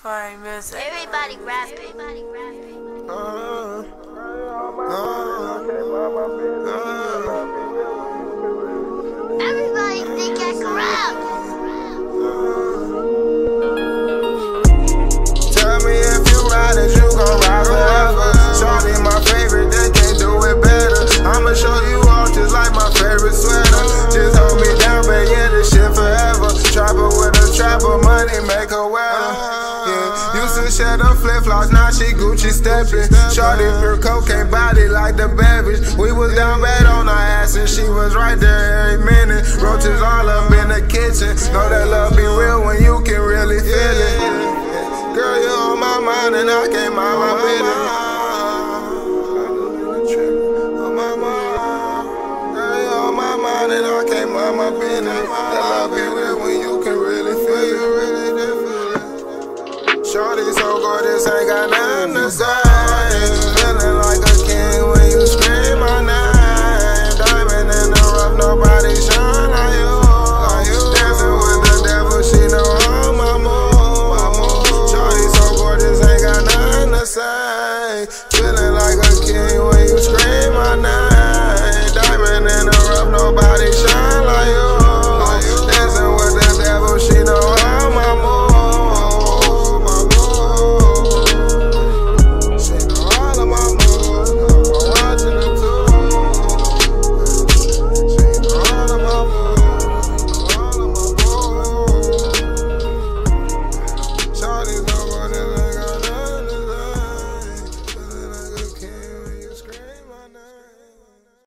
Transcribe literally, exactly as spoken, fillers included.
Sorry, music. Everybody rapping. Everybody rapping. Uh, uh, uh, Everybody think I can rap. Tell me if you ride it, you gon' ride forever. Shorty my favorite, they can't do it better. I'ma show you off just like my favorite sweater. Just hold me down, babe, yeah, this shit forever. Trapper with a trapper, money make her wear her. Yeah, used to share them flip-flops, now she Gucci steppin'. Shorty pure cocaine body like the beverage. We was down bad on her ass and she was right there every minute. Roaches all up in the kitchen. Know that love be real when you can really feel it. Girl, you on my mind and I can't mind my business. On my mind, girl, you on my mind and I can't mind my business. That love be real when you can really feel it. Shorty so gorgeous, ain't got nothing to say.